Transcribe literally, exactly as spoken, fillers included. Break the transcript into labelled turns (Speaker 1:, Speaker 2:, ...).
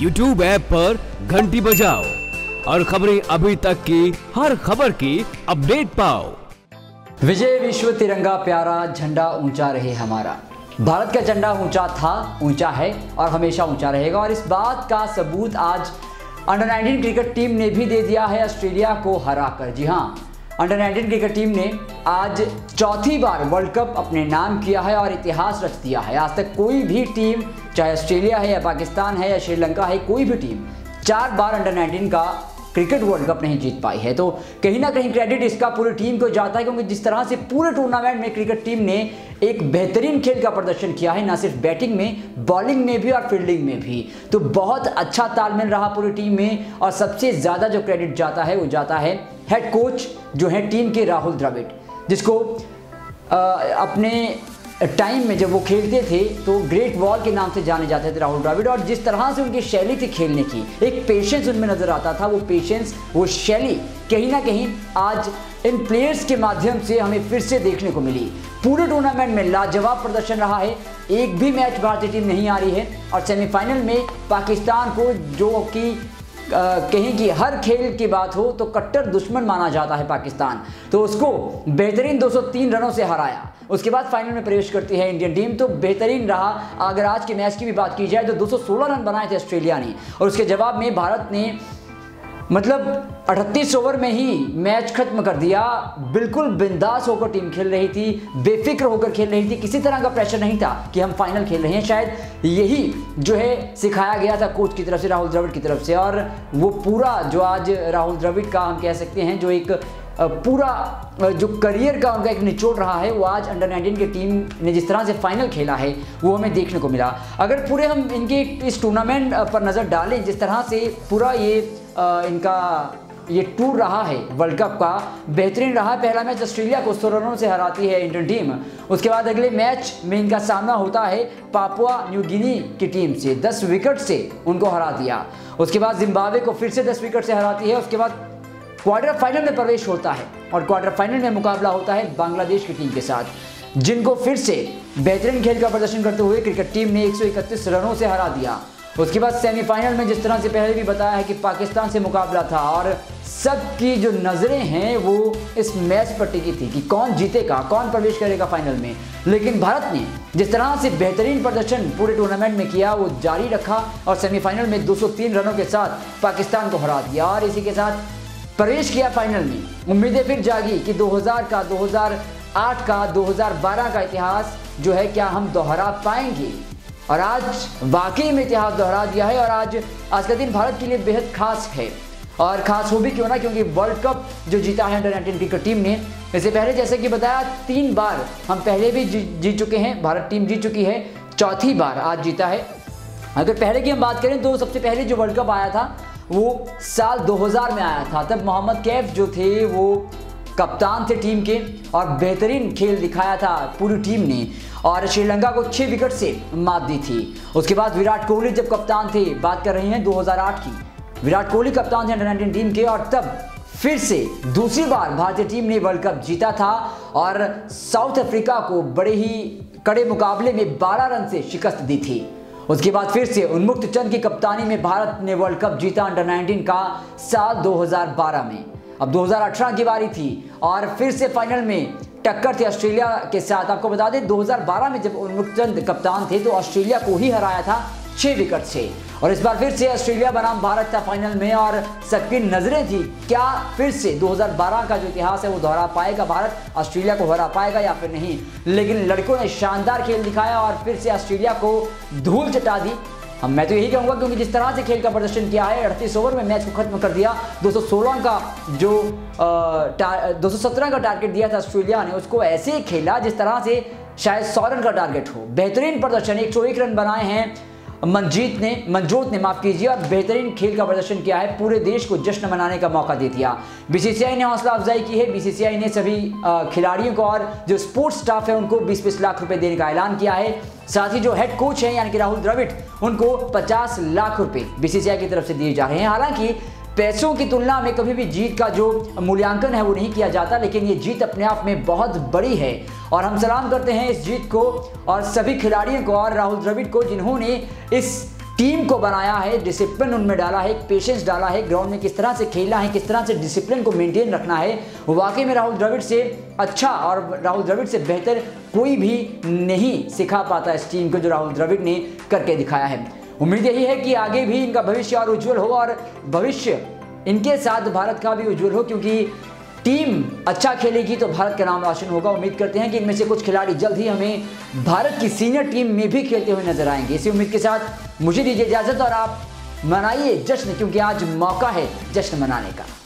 Speaker 1: YouTube app पर घंटी बजाओ और खबरें अभी तक की हर खबर की अपडेट पाओ।
Speaker 2: विजय विश्व तिरंगा प्यारा, झंडा ऊंचा रहे हमारा। भारत का झंडा ऊंचा था, ऊंचा है और हमेशा ऊंचा रहेगा। और इस बात का सबूत आज अंडर नाइनटीन क्रिकेट टीम ने भी दे दिया है ऑस्ट्रेलिया को हराकर। जी हाँ, अंडर नाइनटीन क्रिकेट टीम ने आज चौथी बार वर्ल्ड कप अपने नाम किया है और इतिहास रच दिया है। आज तक कोई भी टीम, चाहे ऑस्ट्रेलिया है या पाकिस्तान है या श्रीलंका है, कोई भी टीम चार बार अंडर नाइनटीन का क्रिकेट वर्ल्ड कप नहीं जीत पाई है। तो कहीं ना कहीं क्रेडिट इसका पूरी टीम को जाता है, क्योंकि जिस तरह से पूरे टूर्नामेंट में क्रिकेट टीम ने एक बेहतरीन खेल का प्रदर्शन किया है, ना सिर्फ बैटिंग में, बॉलिंग में भी और फील्डिंग में भी। तो बहुत अच्छा तालमेल रहा पूरी टीम में। और सबसे ज़्यादा जो क्रेडिट जाता है वो जाता है हेड कोच जो है टीम के, राहुल द्रविड़, जिसको आ, अपने टाइम में जब वो खेलते थे तो ग्रेट वॉल के नाम से जाने जाते थे राहुल द्रविड़। और जिस तरह से उनकी शैली थी खेलने की, एक पेशेंस उनमें नजर आता था। वो पेशेंस, वो शैली कहीं ना कहीं आज इन प्लेयर्स के माध्यम से हमें फिर से देखने को मिली। पूरे टूर्नामेंट में लाजवाब प्रदर्शन रहा है। एक भी मैच भारतीय टीम नहीं आ रही है और सेमीफाइनल में पाकिस्तान को, जो कि कहीं की हर खेल की बात हो तो कट्टर दुश्मन माना जाता है पाकिस्तान, तो उसको बेहतरीन दो सौ तीन रनों से हराया। उसके बाद फाइनल में प्रवेश करती है इंडियन टीम। तो बेहतरीन रहा। अगर आज के मैच की भी बात की जाए तो दो सौ सोलह रन बनाए थे ऑस्ट्रेलिया ने, और उसके जवाब में भारत ने मतलब अड़तीस ओवर में ही मैच खत्म कर दिया। बिल्कुल बिंदास होकर टीम खेल रही थी, बेफिक्र होकर खेल रही थी। किसी तरह का प्रेशर नहीं था कि हम फाइनल खेल रहे हैं। शायद यही जो है सिखाया गया था कोच की तरफ से, राहुल द्रविड़ की तरफ से। और वो पूरा जो आज राहुल द्रविड़ का हम कह सकते हैं, जो एक पूरा जो करियर का उनका एक निचोड़ रहा है, वो आज अंडर नाइनटीन की टीम ने जिस तरह से फाइनल खेला है वो हमें देखने को मिला। अगर पूरे हम इनके इस टूर्नामेंट पर नज़र डालें, जिस तरह से पूरा ये इनका ये टूर रहा है वर्ल्ड कप का, बेहतरीन रहा। पहला मैच ऑस्ट्रेलिया को सौ रनों से हराती है इंडियन टीम। उसके बाद अगले मैच में इनका सामना होता है पापुआ न्यू गिनी की टीम से, दस विकेट से उनको हरा दिया। उसके बाद जिम्बाब्वे को फिर से दस विकेट से हराती है। उसके बाद क्वार्टर फाइनल में प्रवेश होता है और क्वार्टर फाइनल में मुकाबला होता है बांग्लादेश की टीम के साथ, जिनको फिर से बेहतरीन खेल का प्रदर्शन करते हुए क्रिकेट टीम ने एक सौ इकतीस रनों से हरा दिया। उसके बाद सेमीफाइनल में जिस तरह से पहले भी बताया है कि पाकिस्तान से मुकाबला था और सबकी जो नज़रें हैं वो इस मैच पर टिकी थी कि कौन जीतेगा, कौन प्रवेश करेगा फाइनल में। लेकिन भारत ने जिस तरह से बेहतरीन प्रदर्शन पूरे टूर्नामेंट में किया वो जारी रखा और सेमीफाइनल में दो सौ तीन रनों के साथ पाकिस्तान को हरा दिया और इसी के साथ प्रवेश किया फाइनल में। उम्मीदें फिर जागी कि दो हज़ार का, दो हज़ार आठ का, दो हज़ार बारह का इतिहास जो है क्या हम दोहरा पाएंगे। और आज वाकई में इतिहास दोहरा दिया है। और आज आज का दिन भारत के लिए बेहद खास है, और खास हो भी क्यों ना, क्योंकि वर्ल्ड कप जो जीता है अंडर नाइनटीन क्रिकेट टीम ने, इससे पहले जैसे कि बताया तीन बार हम पहले भी जी, जीत चुके हैं, भारत टीम जीत चुकी है, चौथी बार आज जीता है। अगर पहले की हम बात करें तो सबसे पहले जो वर्ल्ड कप आया था वो साल दो हज़ार में आया था। तब मोहम्मद कैफ जो थे वो कप्तान थे टीम के और बेहतरीन खेल दिखाया था पूरी टीम ने और श्रीलंका को छः विकेट से मात दी थी। उसके बाद विराट कोहली जब कप्तान थे, बात कर रहे हैं दो हज़ार आठ की, विराट कोहली कप्तान थे अंडर नाइनटीन टीम के, और तब फिर से दूसरी बार भारतीय टीम ने वर्ल्ड कप जीता था और साउथ अफ्रीका को बड़े ही कड़े मुकाबले में बारह रन से शिकस्त दी थी। उसके बाद फिर से उन्मुक्त चंद की कप्तानी में भारत ने वर्ल्ड कप जीता अंडर नाइनटीन का साल दो हज़ार बारह में। अब दो हज़ार अठारह की बारी थी और फिर से फाइनल में टक्कर थी ऑस्ट्रेलिया के साथ। आपको बता दें दो हज़ार बारह में जब उन्मुक्त चंद कप्तान थे तो ऑस्ट्रेलिया को ही हराया था छः विकेट से, और इस बार फिर से ऑस्ट्रेलिया बनाम भारत था फाइनल में। और सबकी नजरें थी क्या फिर से दो हज़ार बारह का जो इतिहास है वो दोहरा पाएगा भारत, ऑस्ट्रेलिया को हरा पाएगा या फिर नहीं। लेकिन लड़कों ने शानदार खेल दिखाया और फिर से ऑस्ट्रेलिया को धूल चटा दी। हम मैं तो यही कहूँगा, क्योंकि जिस तरह से खेल का प्रदर्शन किया है, अड़तीस ओवर में मैच को खत्म कर दिया। दो सौ सोलह का जो दो सौ सत्रह का टारगेट दिया था ऑस्ट्रेलिया ने, उसको ऐसे ही खेला जिस तरह से शायद सौ रन का टारगेट हो। बेहतरीन प्रदर्शन, एक सौ एक रन बनाए हैं मनजीत ने मनजोत ने माफ कीजिए, और बेहतरीन खेल का प्रदर्शन किया है। पूरे देश को जश्न मनाने का मौका दे दिया। बीसीसीआई ने हौसला अफजाई की है। बीसीसीआई ने सभी खिलाड़ियों को और जो स्पोर्ट्स स्टाफ है उनको बीस बीस लाख रुपए देने का ऐलान किया है। साथ ही जो हेड कोच है यानी कि राहुल द्रविड़, उनको पचास लाख रुपए बीसीसीआई की तरफ से दिए जा रहे हैं। हालांकि पैसों की तुलना में कभी भी जीत का जो मूल्यांकन है वो नहीं किया जाता, लेकिन ये जीत अपने आप में बहुत बड़ी है और हम सलाम करते हैं इस जीत को और सभी खिलाड़ियों को और राहुल द्रविड़ को, जिन्होंने इस टीम को बनाया है, डिसिप्लिन उनमें डाला है, एक पेशेंस डाला है, ग्राउंड में किस तरह से खेलना है, किस तरह से डिसिप्लिन को मेंटेन रखना है, वाकई में राहुल द्रविड़ से अच्छा और राहुल द्रविड़ से बेहतर कोई भी नहीं सिखा पाता इस टीम को, जो राहुल द्रविड़ ने करके दिखाया है। उम्मीद यही है कि आगे भी इनका भविष्य और उज्जवल हो और भविष्य इनके साथ भारत का भी उज्जवल हो, क्योंकि टीम अच्छा खेलेगी तो भारत का नाम रोशन होगा। उम्मीद करते हैं कि इनमें से कुछ खिलाड़ी जल्द ही हमें भारत की सीनियर टीम में भी खेलते हुए नजर आएंगे। इसी उम्मीद के साथ मुझे दीजिए इजाजत और आप मनाइए जश्न, क्योंकि आज मौका है जश्न मनाने का।